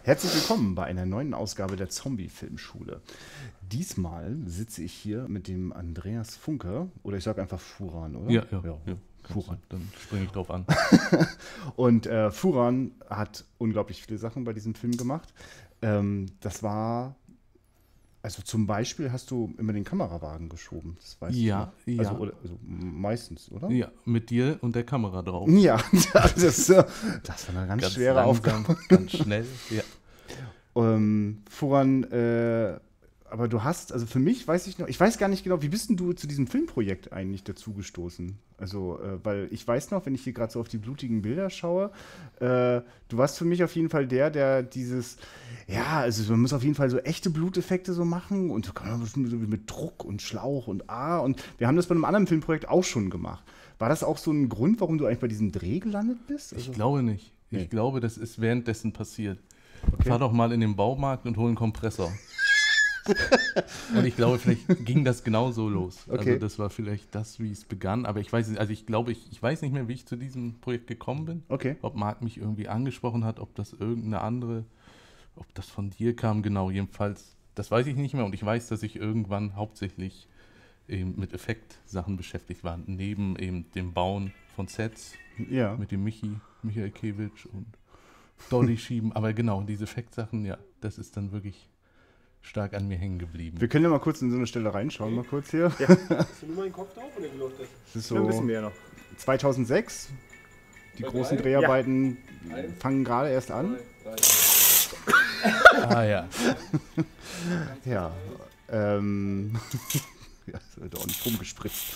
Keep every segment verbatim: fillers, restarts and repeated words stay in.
Herzlich willkommen bei einer neuen Ausgabe der Zombie-Filmschule. Diesmal sitze ich hier mit dem Andreas Funke, oder ich sage einfach Furan, oder? Ja, ja, ja. ja. Furan. Dann springe ich drauf an. Und äh, Furan hat unglaublich viele Sachen bei diesem Film gemacht. Ähm, das war, also zum Beispiel hast du immer den Kamerawagen geschoben. Das weißt ja, du. ja. Also, oder, also meistens, oder? Ja, mit dir und der Kamera drauf. Ja, das, ist, äh, das war eine ganz, ganz schwere langsam, Aufgabe. Ganz schnell, ja. Ähm, Furan, äh, aber du hast, also für mich weiß ich noch, ich weiß gar nicht genau, wie bist denn du zu diesem Filmprojekt eigentlich dazugestoßen? Also, äh, weil ich weiß noch, wenn ich hier gerade so auf die blutigen Bilder schaue, äh, du warst für mich auf jeden Fall der, der dieses, ja, also man muss auf jeden Fall so echte Bluteffekte so machen und so kann man bestimmt so mit Druck und Schlauch und A und wir haben das bei einem anderen Filmprojekt auch schon gemacht. War das auch so ein Grund, warum du eigentlich bei diesem Dreh gelandet bist? Also, ich glaube nicht. Ich nee. glaube, das ist währenddessen passiert. Okay. Fahr doch mal in den Baumarkt und hol einen Kompressor. Und ich glaube, vielleicht ging das genau so los. Okay. Also das war vielleicht das, wie es begann. Aber ich weiß nicht, also ich glaube, ich, ich weiß nicht mehr, wie ich zu diesem Projekt gekommen bin. Okay. Ob Marc mich irgendwie angesprochen hat, ob das irgendeine andere, ob das von dir kam, genau, jedenfalls, das weiß ich nicht mehr. Und ich weiß, dass ich irgendwann hauptsächlich eben mit Effektsachen beschäftigt war, neben eben dem Bauen von Sets, ja. mit dem Michi, Michael Kewitsch und Dolly schieben. Aber genau, diese Effektsachen, ja, das ist dann wirklich stark an mir hängen geblieben. Wir können ja mal kurz in so eine Stelle reinschauen, mal kurz hier. Ja. Hast du nur mal den Kopf drauf oder wie läuft das? Das ist Ja, so wissen wir ja noch. zweitausendsechs. Die Bei großen drei? Dreharbeiten Ja. Ein, fangen gerade erst an. Drei, drei. Ah ja. Ja. Ähm. Ja, das wird auch nicht rumgespritzt.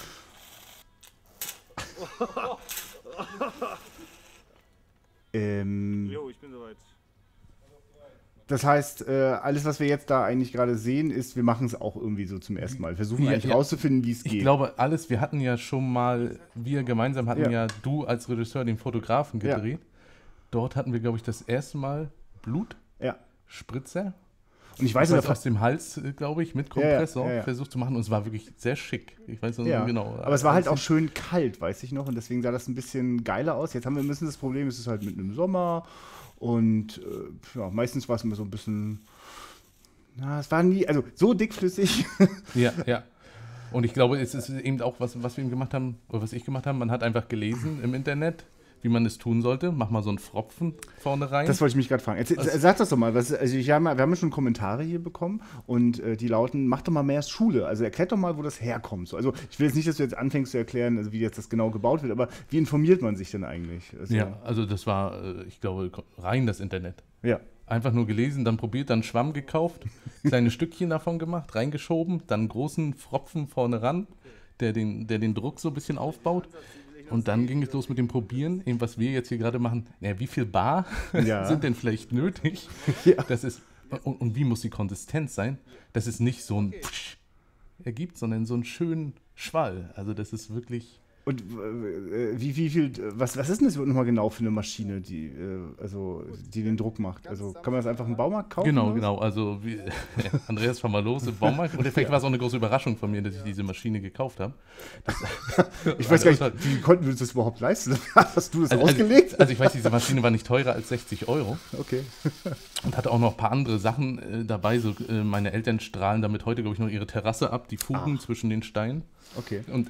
ähm. Jo, ich bin soweit. Das heißt, äh, alles, was wir jetzt da eigentlich gerade sehen, ist, wir machen es auch irgendwie so zum ersten Mal. Wir versuchen Ja, eigentlich ja. rauszufinden, wie es geht. Ich glaube, alles, wir hatten ja schon mal, wir gemeinsam hatten Ja. ja, du als Regisseur den Fotografen Ja. gedreht. Dort hatten wir, glaube ich, das erste Mal Blut, Ja. Spritzer. Und ich weiß Ich nicht, weiß, aus dem Hals, äh, glaube ich, mit Kompressor Ja, ja, ja. versucht zu machen. Und es war wirklich sehr schick. Ich weiß noch ja. genau. Aber es war halt auch schön kalt, weiß ich noch. Und deswegen sah das ein bisschen geiler aus. Jetzt haben wir ein bisschen das Problem, es ist halt mitten im Sommer. Und äh, ja, meistens war es immer so ein bisschen. Na, es war nie, also so dickflüssig. Ja, ja. Und ich glaube, es ist eben auch, was, was wir eben gemacht haben, oder was ich gemacht habe, man hat einfach gelesen im Internet, wie man es tun sollte. Mach mal so einen Pfropfen vorne rein. Das wollte ich mich gerade fragen. Jetzt, Also- sag das doch mal. Was, also ich, hab, wir haben ja schon Kommentare hier bekommen und äh, die lauten, mach doch mal mehr Schule. Also erklär doch mal, wo das herkommt. So, also ich will jetzt nicht, dass du jetzt anfängst zu erklären, also wie jetzt das genau gebaut wird, aber wie informiert man sich denn eigentlich? Also, Ja, also das war, äh, ich glaube, rein das Internet. Ja. Einfach nur gelesen, dann probiert, dann Schwamm gekauft, kleine Stückchen davon gemacht, reingeschoben, dann einen großen Pfropfen vorne ran, der den, der den Druck so ein bisschen aufbaut. Und dann ging es los mit dem Probieren, eben was wir jetzt hier gerade machen. Naja, wie viel Bar Ja. sind denn vielleicht nötig? Ja. Das ist, und, und wie muss die Konsistenz sein, dass es nicht so ein Psch ergibt, sondern so einen schönen Schwall. Also das ist wirklich... Und äh, wie, wie viel, was, was ist denn das nochmal genau für eine Maschine, die, äh, also, die den Druck macht? Also kann man das einfach im Baumarkt kaufen? Genau, oder? genau. Also wie, Andreas, fahr mal los im Baumarkt. Und vielleicht war es auch eine große Überraschung von mir, dass ich diese Maschine gekauft habe. Ich weiß gar nicht, wie konnten wir uns das überhaupt leisten? Hast du das Also, ausgelegt? Also, also ich weiß, diese Maschine war nicht teurer als sechzig Euro Okay. und hatte auch noch ein paar andere Sachen äh, dabei. So, äh, meine Eltern strahlen damit heute, glaube ich, noch ihre Terrasse ab, die Fugen Ach. zwischen den Steinen. Okay. Und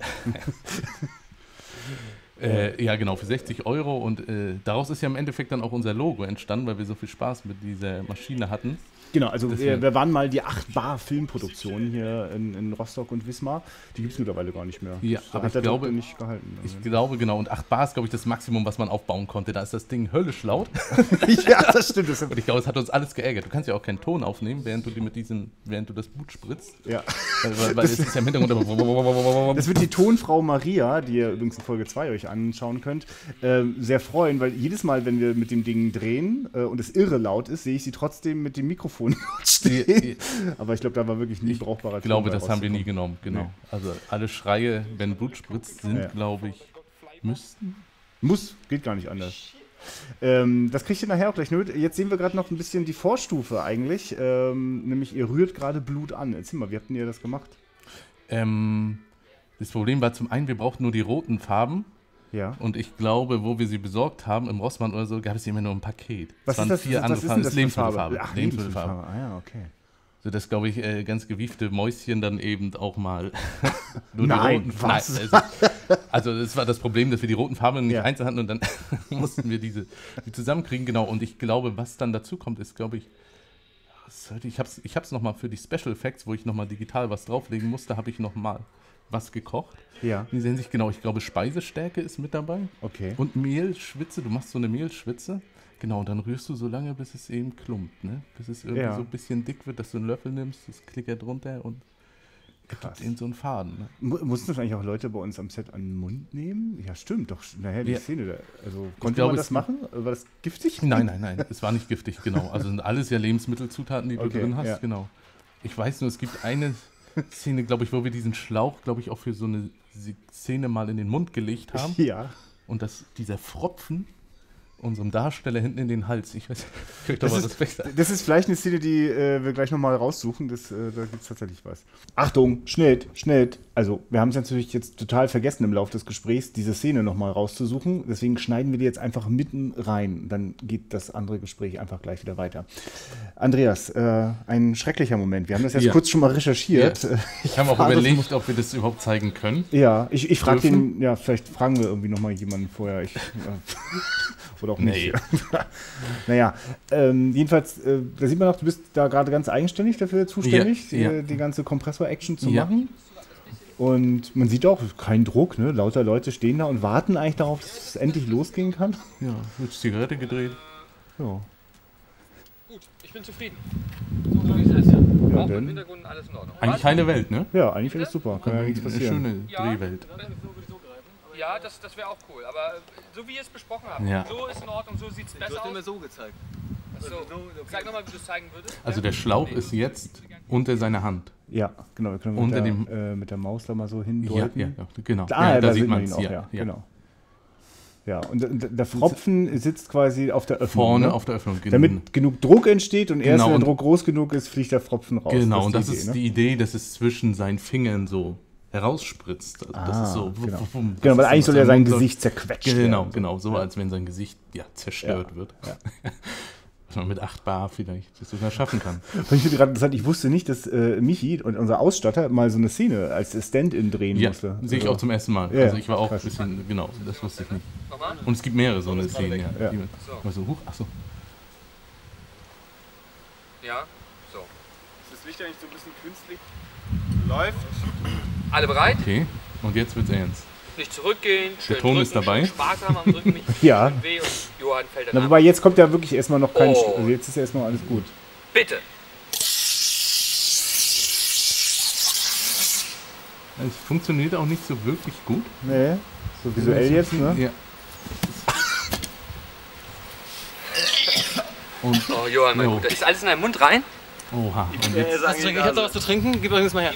äh, ja, genau, für sechzig Euro. Und äh, daraus ist ja im Endeffekt dann auch unser Logo entstanden, weil wir so viel Spaß mit dieser Maschine hatten. Genau, also wir, Deswegen- wir waren mal die acht Bar Filmproduktion hier in, in Rostock und Wismar. Die gibt es mittlerweile gar nicht mehr. Ja, das aber hat ich der glaube- Druck nicht gehalten. Ich glaube, genau. Und acht Bar ist, glaube ich, das Maximum, was man aufbauen konnte. Da ist das Ding höllisch laut. ja, das stimmt. Das Und ich glaube, es hat uns alles geärgert. Du kannst ja auch keinen Ton aufnehmen, während du die mit diesem, während du das Blut spritzt. ja. Weil, weil, weil es ist ja im Hintergrund immer. Das wird die Tonfrau Maria, die ihr übrigens in Folge zwei euch anschauen könnt, ähm, sehr freuen, weil jedes Mal, wenn wir mit dem Ding drehen äh, und es irre laut ist, sehe ich sie trotzdem mit dem Mikrofon stehen. Aber ich glaube, da war wirklich nie brauchbarer Ich glaube, Ton bei das haben wir nie rausgekommen. genommen, genau. Nee. Also alle Schreie, wenn Blut spritzt, sind, Ja. glaube ich, müssten. Muss, geht gar nicht anders. Ähm, das kriegt ihr nachher auch gleich mit. Jetzt sehen wir gerade noch ein bisschen die Vorstufe eigentlich. Ähm, nämlich, ihr rührt gerade Blut an. Erzähl mal, wie habt ihr das gemacht? Ähm, das Problem war zum einen, wir brauchten nur die roten Farben. Ja. Und ich glaube, wo wir sie besorgt haben, im Rossmann oder so, gab es immer nur ein Paket. Was Es waren ist das, vier was andere ist denn Farben. das Das für eine Farbe? Lebensmittelfarbe. Ach, Lebensmittelfarbe. Lebensmittelfarbe. Ah ja, okay. So dass, glaube ich, äh, ganz gewiefte Mäuschen dann eben auch mal nur Nein, die roten was? Nein, also, also das war das Problem, dass wir die roten Farben nicht Ja. einzeln hatten und dann mussten wir diese die zusammenkriegen. Genau, und ich glaube, was dann dazu kommt, ist, glaube ich, was sollte- ich habe es ich hab's nochmal für die Special Effects, wo ich nochmal digital was drauflegen musste, habe ich nochmal was gekocht. Ja, In dieser Hinsicht, genau, ich glaube, Speisestärke ist mit dabei. okay. Und Mehlschwitze, du machst so eine Mehlschwitze. Genau, und dann rührst du so lange, bis es eben klumpt, ne? Bis es irgendwie Ja. so ein bisschen dick wird, dass du einen Löffel nimmst, das klickert runter und Krass. in so einen Faden. Ne? Mu- Mussten das eigentlich auch Leute bei uns am Set an den Mund nehmen? Ja, stimmt, doch. Naja, die Ja. Szene da. Also, konnte glaube, man das es- machen? War das giftig? Nein, nein, nein, es war nicht giftig, genau. Also sind alles ja Lebensmittelzutaten, die du Okay, drin hast, ja. genau. Ich weiß nur, es gibt eine Szene, glaube ich, wo wir diesen Schlauch, glaube ich, auch für so eine Szene mal in den Mund gelegt haben. Ja. Und dass dieser Pfropfen unserem Darsteller hinten in den Hals, ich weiß nicht, ich möchte Das aber ist, Respekt sagen. das ist vielleicht eine Szene, die äh, wir gleich nochmal raussuchen. Das, äh, da gibt es tatsächlich was. Achtung, Schnitt, Schnitt. Also, wir haben es natürlich jetzt total vergessen im Laufe des Gesprächs, diese Szene nochmal rauszusuchen. Deswegen schneiden wir die jetzt einfach mitten rein. Dann geht das andere Gespräch einfach gleich wieder weiter. Andreas, äh, ein schrecklicher Moment. Wir haben das jetzt Ja. kurz schon mal recherchiert. Ja. Ich habe auch fahre das überlegt, ob wir das überhaupt zeigen können. Ja, ich, ich frage Dürfen? den, ja, vielleicht fragen wir irgendwie nochmal jemanden vorher. Ich, äh, oder auch nicht. Nee. Naja, ähm, jedenfalls, äh, da sieht man auch, du bist da gerade ganz eigenständig dafür zuständig, Ja, ja. Äh, die ganze Kompressor-Action zu Ja. machen. Und man sieht auch, kein Druck, ne? Lauter Leute stehen da und warten eigentlich darauf, dass es endlich losgehen kann. Ja, wird Zigarette gedreht. Ja, Gut, ich bin zufrieden. So wie es ist. Auch dann- im Hintergrund alles in Ordnung. Eigentlich heile Welt, ne? ja eigentlich alles super, kann ja nichts Eine passieren. schöne Ja. Drehwelt. Ja, das, das wäre auch cool. Aber äh, so wie ihr es besprochen habt, Ja. so ist in Ordnung, so sieht es Du besser hast immer aus. so gezeigt. So, sag nochmal, wie du es zeigen würdest. Also der Schlauch ist jetzt unter seiner Hand. Ja, genau, wir können Unter mit, dem- der, äh, mit der Maus da mal so Ja, hindeuten. ja, ja, genau. Ah, ja, da, sieht man ihn man's, auch, ja, genau. Ja, und der, der Pfropfen sitzt quasi auf der Öffnung. Vorne ne? auf der Öffnung. Damit genug Druck entsteht und erst Genau, wenn der und- Druck groß genug ist, fliegt der Pfropfen raus. Genau, und das die ist Idee, die Idee, dass es zwischen seinen Fingern so herausspritzt. Also das Ah, ist so. genau. wuff, wuff, Genau, weil das eigentlich ist soll so, ja was sein am Mund Gesicht zerquetscht soll. Genau, werden. genau, so als wenn sein Gesicht ja zerstört Ja, wird. ja. Was man mit acht Bar vielleicht das sogar schaffen kann. Und ich finde gerade interessant, ich wusste nicht, dass äh, Michi und unser Ausstatter mal so eine Szene als Stand-in drehen Ja, musste. sehe ich Also, auch zum ersten Mal. Ja, Also ich war auch ein krass. bisschen, genau, das wusste ich nicht. Nochmal? Und es gibt mehrere so eine Szenen, ja. Ja. Die, So. also, huch, achso. Ja, so. Ist das Licht eigentlich so ein bisschen künstlich? Läuft. Alle bereit? Okay, und jetzt wird's ernst. Nicht zurückgehen. Schön Ton drücken, ist dabei. schön sparsam am Drücken. Nicht Ja. schön weh und Johann fällt Na, danach. wobei jetzt kommt ja wirklich erstmal noch kein. Oh. St- Also jetzt ist ja erstmal alles gut. Bitte. Es funktioniert auch nicht so wirklich gut. Nee, so visuell jetzt, ne? Ja. Und, Oh, Johann, mein Jo. Guter. Ist alles in deinen Mund rein? oha, und jetzt, Was trinken? Ich hab da was zu trinken. Gib übrigens mal her.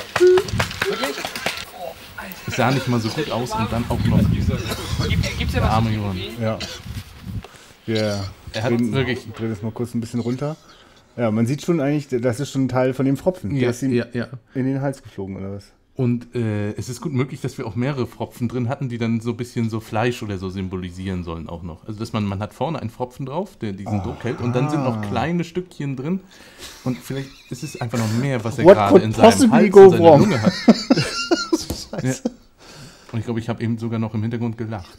es sah nicht mal so gut aus und dann auch noch. Gibt, gibt's ja was Arme zu Johann. trinken? Ja. Wir Er hat drehen, wirklich- drehen das mal kurz ein bisschen runter. Ja, man sieht schon eigentlich, das ist schon ein Teil von dem Pfropfen. Der Ja, ist ihm ja, ja. in den Hals geflogen, oder was? Und äh, es ist gut möglich, dass wir auch mehrere Pfropfen drin hatten, die dann so ein bisschen so Fleisch oder so symbolisieren sollen auch noch. Also dass man, man hat vorne einen Pfropfen drauf, der diesen Druck hält und dann sind noch kleine Stückchen drin und vielleicht ist es einfach noch mehr, was er What gerade could in seinem possibly Hals go und seiner wrong? Lunge hat. Scheiße. Ja. Und ich glaube, ich habe eben sogar noch im Hintergrund gelacht.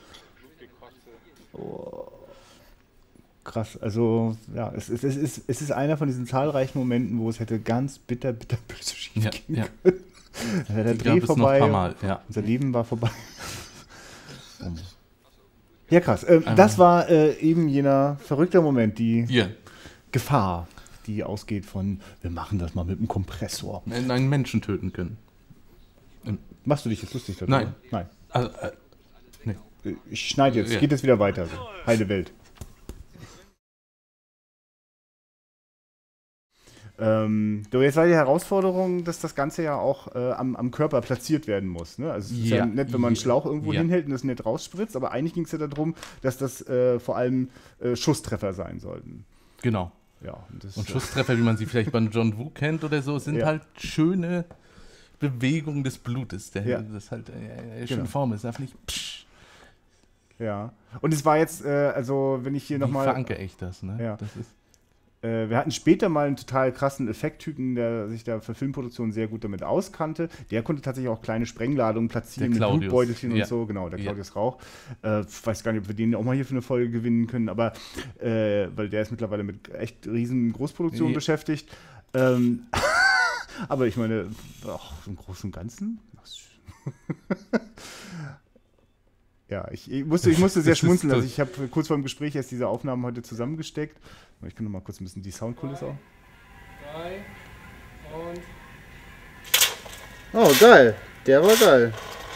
Krass, also ja, es, es, es, ist, es ist einer von diesen zahlreichen Momenten, wo es hätte ganz bitter, bitter böse schief Ja, gehen ja. können. Dann wäre der Die Dreh gab es noch ein vorbei, paar Mal. Ja. unser Leben war vorbei. Ja, krass. Ähm, das war äh, eben jener verrückter Moment, die Hier, Gefahr, die ausgeht von, wir machen das mal mit dem Kompressor. einen Menschen töten können. Machst du dich jetzt lustig darüber? Nein. Nein. Also, äh, nee. Ich schneide jetzt, Ja. geht jetzt wieder weiter. So. Heile Welt. Ähm, du, jetzt war die Herausforderung, dass das Ganze ja auch äh, am, am Körper platziert werden muss. Ne? Also es ist ja, Ja. nett, wenn man einen Ja. Schlauch irgendwo Ja. hinhält und das nett rausspritzt, aber eigentlich ging es ja darum, dass das äh, vor allem äh, Schusstreffer sein sollten. Genau. Ja, und das, Und Schusstreffer, wie man sie vielleicht bei John Woo kennt oder so, sind Ja. halt schöne Bewegungen des Blutes, der Ja. das halt äh, äh, schön Genau. Form ist. Darf nicht psch, Ja. Und es war jetzt, äh, also wenn ich hier Wie nochmal. verankere ich das, ne? Ja. Das ist Äh, wir hatten später mal einen total krassen Effekttypen, der sich da für Filmproduktion sehr gut damit auskannte. Der konnte tatsächlich auch kleine Sprengladungen platzieren Der mit Claudius. Blutbeutelchen Ja. und so. Genau, der Ja. Claudius Rauch. Äh, weiß gar nicht, ob wir den auch mal hier für eine Folge gewinnen können, aber äh, weil der ist mittlerweile mit echt riesen Großproduktionen Ja. beschäftigt. Ähm, aber ich meine, ach, im Großen und Ganzen. Ja, ich, ich, musste, ich musste sehr Das ist schmunzeln. Also toll. ich habe kurz vor dem Gespräch erst diese Aufnahmen heute zusammengesteckt. Ich kann noch mal kurz ein bisschen die Soundkulisse auch. Drei und. Oh, geil. Der war geil.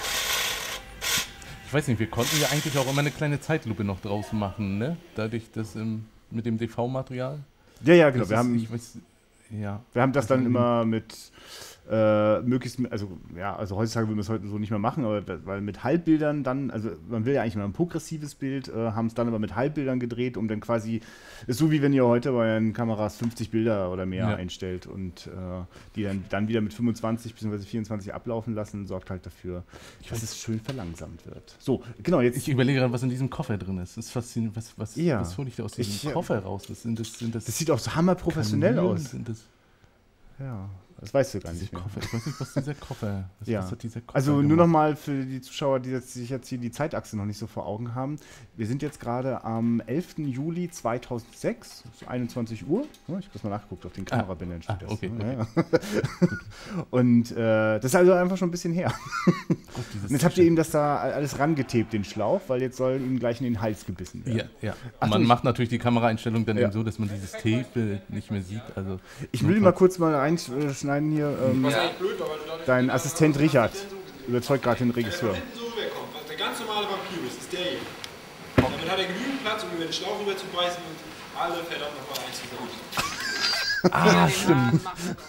Ich weiß nicht, wir konnten ja eigentlich auch immer eine kleine Zeitlupe noch draußen machen, ne? Dadurch, dass ähm, mit dem D V-Material. Ja, ja, genau. Das Wir ist- haben, ich weiß, ja. wir haben das dann Also, immer mit äh, möglichst, also ja, also heutzutage würden wir es heute so nicht mehr machen, aber da- weil mit Halbbildern dann, also man will ja eigentlich immer ein progressives Bild, äh, haben es dann aber mit Halbbildern gedreht, um dann quasi, ist so wie wenn ihr heute bei euren Kameras fünfzig Bilder oder mehr Ja. einstellt und äh, die dann, dann wieder mit fünfundzwanzig bzw. vierundzwanzig ablaufen lassen, sorgt halt dafür, dass es schön verlangsamt wird. So, genau, jetzt. Ich überlege gerade, was in diesem Koffer drin ist. Das ist faszinierend. Was, was, Ja. was hole ich da aus diesem Ich, äh, Koffer raus? Das sind das, sind das, das sieht auch so hammerprofessionell Kanülen? aus. Sind das Ja, das weißt du gar diese nicht mehr. Koffer? Ich weiß nicht, was dieser Koffer, was, Ja. was hat dieser Koffer Also nur gemacht? nochmal für die Zuschauer, die jetzt, sich jetzt hier die Zeitachse noch nicht so vor Augen haben. Wir sind jetzt gerade am elften Juli zweitausendsechs, so einundzwanzig Uhr. Ja, ich habe das mal nachgeguckt, auf den Kamerabildern steht ah, das. okay, Ja, ja. Und äh, das ist also einfach schon ein bisschen her. Gott, dieses Und jetzt habt ihr ihm das da alles rangetebt, den Schlauch, weil jetzt soll ihm gleich in den Hals gebissen werden. Ja, ja. Ach, man du, ich- macht natürlich die Kameraeinstellung dann Ja. eben so, dass man dieses Tape nicht mehr sieht. Also Ich will mal kurz mal reinschneiden hier. Ähm, dein Assistent Richard überzeugt gerade den Regisseur. hinten so rüberkommt, was der ganz normale Vampir ist, ist der hier. Damit hat er genügend Platz, um über den Schlauch rüber zu beißen und alle verdammt nochmal einzusammeln. Ah, stimmt.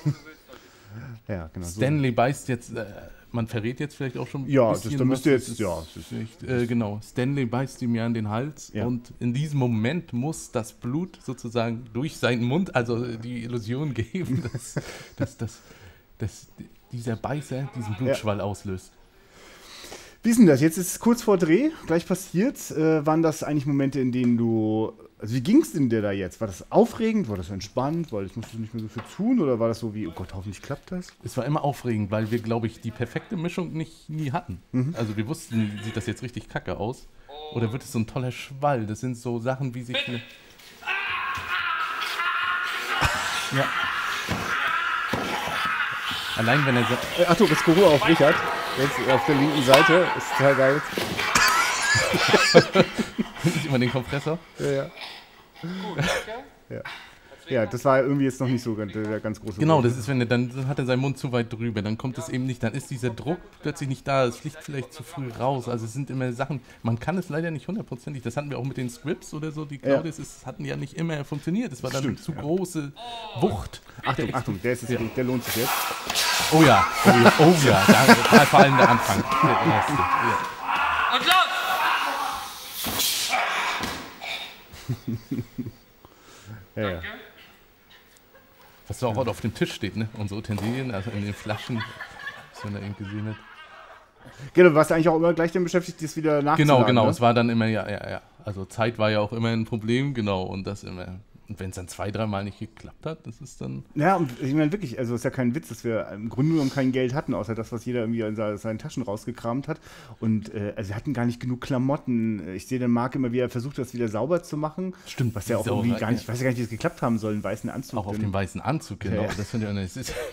Ja, genau. so. Stanley beißt jetzt, äh, man verrät jetzt vielleicht auch schon ein Ja, das- bisschen, da müsst ihr was jetzt- es ja, ist. das ist- Vielleicht, äh, genau, Stanley beißt ihm ja an den Hals Ja. und in diesem Moment muss das Blut sozusagen durch seinen Mund, also die Illusion geben, dass, dass, dass, dass dieser Beißer diesen Blutschwall auslöst. Wie ist denn das? Jetzt ist es kurz vor Dreh, gleich passiert. Äh, waren das eigentlich Momente, in denen du. Also, wie ging es denn dir da jetzt? War das aufregend? War das entspannt? Weil jetzt musst du nicht mehr so viel tun? Oder war das so wie, oh Gott, hoffentlich klappt das? Es war immer aufregend, weil wir, glaube ich, die perfekte Mischung nicht nie hatten. Mhm. Also wir wussten, sieht das jetzt richtig kacke aus? Oder wird es so ein toller Schwall? Das sind so Sachen, wie sich... Eine ja. Allein wenn er sagt, Äh, Achtung, das Guru auf Richard. Jetzt auf der linken Seite. Ist total geil. sieht man den Kompressor. Ja, ja. ja. Ja, das war irgendwie jetzt noch nicht so ganz, der ganz große Genau, Wurf. das ist, wenn er dann dann hat er seinen Mund zu weit drüber, dann kommt es eben nicht, dann ist dieser Druck plötzlich nicht da, es fliegt vielleicht zu früh raus. Also es sind immer Sachen, man kann es leider nicht hundertprozentig, das hatten wir auch mit den Scripts oder so, die Claudius, es hatten ja nicht immer funktioniert, es war dann Stimmt, zu ja. große Wucht. Achtung, Der Achtung, der, ist jetzt, Ja. der lohnt sich jetzt. Oh ja, oh ja, oh ja, da, da vor allem der Anfang. Der erste, ja. Und los! Ja, ja. Was da auch auf dem Tisch steht, ne? Unsere Utensilien, also in den Flaschen, was man da eben gesehen hat. Genau, du warst eigentlich auch immer gleich damit beschäftigt, das wieder nachzuladen. Genau, genau, Ne? es war dann immer, ja, ja, ja. Also Zeit war ja auch immer ein Problem, genau, und das immer. Und wenn es dann zwei, dreimal nicht geklappt hat, das ist dann. Ja, und ich meine wirklich, also es ist ja kein Witz, dass wir im Grunde genommen kein Geld hatten, außer das, was jeder irgendwie in seinen Taschen rausgekramt hat. Und äh, also wir hatten gar nicht genug Klamotten. Ich sehe den Marc immer, wie er versucht, das wieder sauber zu machen. Stimmt, Was ja auch die irgendwie Sauerei, gar nicht, ja. ich weiß ja gar nicht, wie es geklappt haben soll, einen weißen Anzug. Auch auf denn- dem weißen Anzug, genau. Ja, ja. Das finde ich auch nicht. Das ist,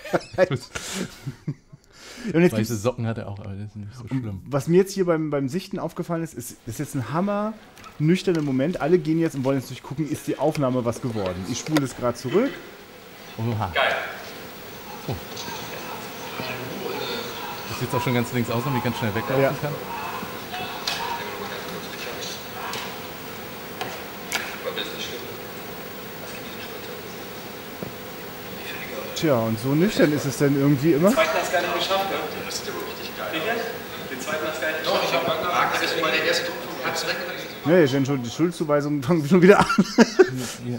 Und jetzt weiße gibt's, Socken hat er auch, aber das ist nicht so schlimm. was mir jetzt hier beim, beim Sichten aufgefallen ist, ist, das ist jetzt ein hammer nüchterner Moment. Alle gehen jetzt und wollen jetzt durchgucken, ist die Aufnahme was geworden. Ich spule das gerade zurück. Oha. Geil. Oh. Das sieht jetzt auch schon ganz links aus, damit ich ganz schnell weglaufen Ja. kann. Tja, und so nüchtern ist es dann irgendwie immer. Den zweiten hast du gar nicht geschafft, ne? Das ist ja wohl richtig geil. Den zweiten hast du gar nicht geschafft. Doch, ich hab mal das ist mal der erste Druck vom Herz weg. Nee, schon, schon die Schuldzuweisungen fangen schon wieder an. Ja.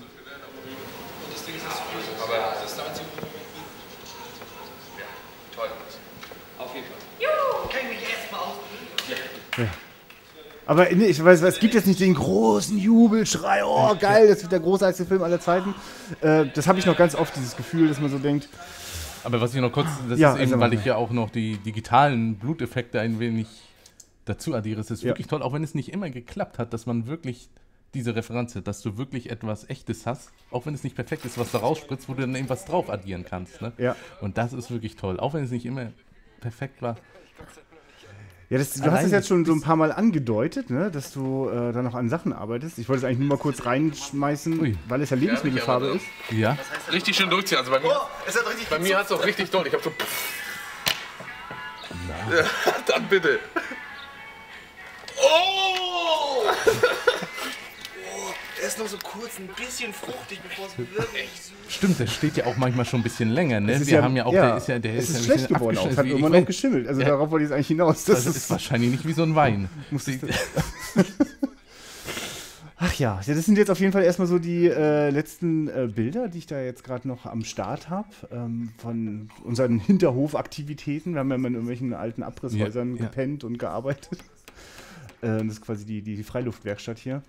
Aber das ist der einzige Grund. Ja, toll. Auf jeden Fall. Ah, Aber nee, ich weiß, es gibt jetzt nicht den großen Jubelschrei, oh geil, das wird der großartigste Film aller Zeiten. Äh, das habe ich noch ganz oft, dieses Gefühl, dass man so denkt. Aber was ich noch kurz, das Ja, ist eben, also weil mal. ich ja auch noch die digitalen Bluteffekte ein wenig dazu addiere. Es ist Ja. wirklich toll, auch wenn es nicht immer geklappt hat, dass man wirklich diese Referenz hat, dass du wirklich etwas Echtes hast, auch wenn es nicht perfekt ist, was da rausspritzt, wo du dann eben was drauf addieren kannst. Ne? Ja. Und das ist wirklich toll, auch wenn es nicht immer perfekt war. Ja, das, du Allein hast es jetzt das schon so ein paar Mal angedeutet, ne, dass du äh, da noch an Sachen arbeitest. Ich wollte es eigentlich nur mal kurz reinschmeißen, Ui. weil es ja Lebensmittelfarbe ist. Ja, Richtig schön durchziehen. Also bei mir, bei mir hat es auch richtig doll. Ich hab so. Ja, dann bitte. Oh! Er ist noch so kurz ein bisschen fruchtig, bevor es wirklich so. stimmt, der steht ja auch manchmal schon ein bisschen länger. Ne? Es ist Wir haben ja auch, der ist ja, der es ist, ist ja ein schlecht bisschen geworden auch. Es hat abgeschnitten. irgendwann Ich noch weiß- geschimmelt. Also Ja. darauf wollte ich jetzt eigentlich hinaus. Das Das ist ist, wahrscheinlich nicht wie so ein Wein. Sie- ach ja, ja, das sind jetzt auf jeden Fall erstmal so die äh, letzten äh, Bilder, die ich da jetzt gerade noch am Start habe, ähm, von unseren Hinterhofaktivitäten. Wir haben ja mal in irgendwelchen alten Abrisshäusern Ja, ja. gepennt und gearbeitet. Äh, das ist quasi die, die, die Freiluftwerkstatt hier.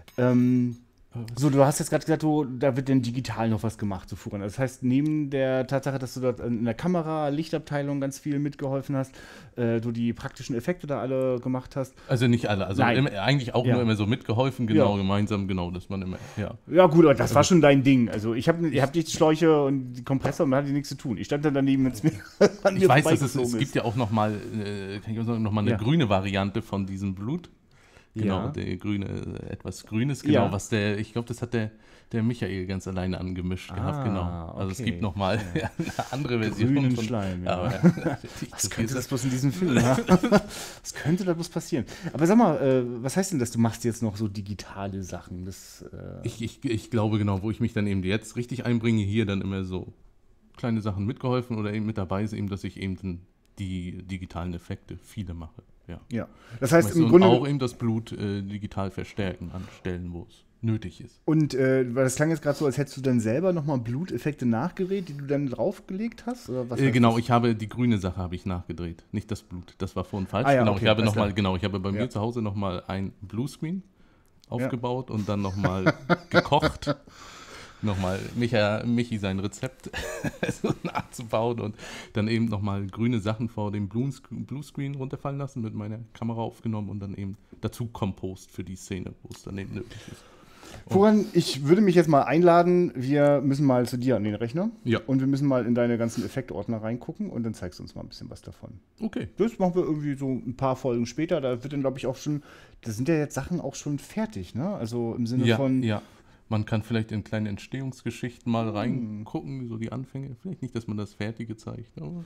Ähm, so, du hast jetzt gerade gesagt, du, da wird denn digital noch was gemacht, so Furan. Das heißt, neben der Tatsache, dass du dort in der Kamera, Lichtabteilung ganz viel mitgeholfen hast, äh, du die praktischen Effekte da alle gemacht hast. Also nicht alle, also Nein. immer, eigentlich auch Ja. nur immer so mitgeholfen, genau, Ja. gemeinsam, genau, dass man immer, ja. Ja gut, aber das war schon dein Ding. Also ich habe ich hab die Schläuche und die Kompressor und man hatte nichts zu tun. Ich stand dann daneben, wenn es mir an mir Ich weiß, dass es, vorbeigeflogen es gibt ja auch nochmal, äh, kann ich auch sagen, noch mal eine Ja. grüne Variante von diesem Blut. Genau, Ja. der grüne, äh, etwas Grünes, genau, Ja. was der, ich glaube, das hat der, der Michael ganz alleine angemischt gehabt, Ah, genau. Also es okay. gibt nochmal eine andere Version. Grünen von, Schleim, ja. Aber, Was könnte das bloß in diesem Film? Ja? Was könnte da bloß passieren? Aber sag mal, äh, was heißt denn das? Du machst jetzt noch so digitale Sachen. Das, äh, Ich, ich, ich glaube genau, wo ich mich dann eben jetzt richtig einbringe, hier dann immer so kleine Sachen mitgeholfen oder eben mit dabei ist eben, dass ich eben dann die digitalen Effekte viele mache. Ja. ja. Das heißt Weißt du, im und Grunde. auch eben das Blut äh, digital verstärken an Stellen, wo es nötig ist. Und äh, weil das klang jetzt gerade so, als hättest du dann selber nochmal Bluteffekte nachgedreht, die du dann draufgelegt hast? Oder was Äh, heißt genau, das? ich habe die grüne Sache habe ich nachgedreht, nicht das Blut. Das war vorhin falsch. Ah ja, genau, okay, ich habe alles noch mal, klar. genau, ich habe bei mir Ja. zu Hause nochmal ein Bluescreen aufgebaut und dann nochmal gekocht. Nochmal Micha, Michi sein Rezept so nachzubauen und dann eben nochmal grüne Sachen vor dem Blues- Bluescreen runterfallen lassen, mit meiner Kamera aufgenommen und dann eben dazu Kompost für die Szene, wo es dann eben nötig ist. Voran, ich würde mich jetzt mal einladen, wir müssen mal zu dir an den Rechner Ja. und wir müssen mal in deine ganzen Effektordner reingucken und dann zeigst du uns mal ein bisschen was davon. Okay. Das machen wir irgendwie so ein paar Folgen später, da wird dann glaube ich auch schon, da sind ja jetzt Sachen auch schon fertig, ne? Also im Sinne Ja, von, ja. Man kann vielleicht in kleine Entstehungsgeschichten mal Hm. reingucken, so die Anfänge. Vielleicht nicht, dass man das Fertige zeigt, aber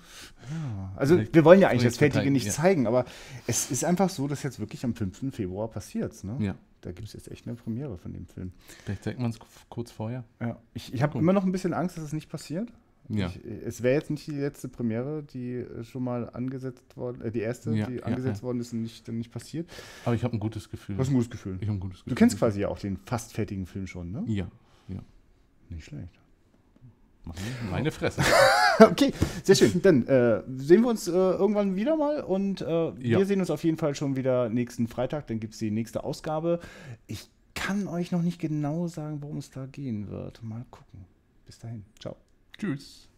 also Vielleicht wir wollen ja eigentlich so das Fertige Detail, nicht ja. zeigen, aber es ist einfach so, dass jetzt wirklich am fünften Februar passiert, ne? ja. Da gibt es jetzt echt eine Premiere von dem Film. Vielleicht zeigt man es kurz vorher. Ja. Ich, ich habe Guck. immer noch ein bisschen Angst, dass es nicht passiert. Ja. Ich, es wäre jetzt nicht die letzte Premiere, die äh, schon mal angesetzt worden, äh, die erste, Ja, die ja, angesetzt ja. worden ist und nicht, dann nicht passiert. Aber ich habe ein gutes Gefühl. Du hast ein gutes Gefühl. Ich habe ein gutes Gefühl. Du kennst quasi ja auch den fast fertigen Film schon, ne? Ja, ja. Nicht schlecht. Meine, meine Fresse. Okay, sehr schön. Dann äh, sehen wir uns äh, irgendwann wieder mal und äh, wir Ja. sehen uns auf jeden Fall schon wieder nächsten Freitag. Dann gibt es die nächste Ausgabe. Ich kann euch noch nicht genau sagen, worum es da gehen wird. Mal gucken. Bis dahin. Ciao. Tschüss.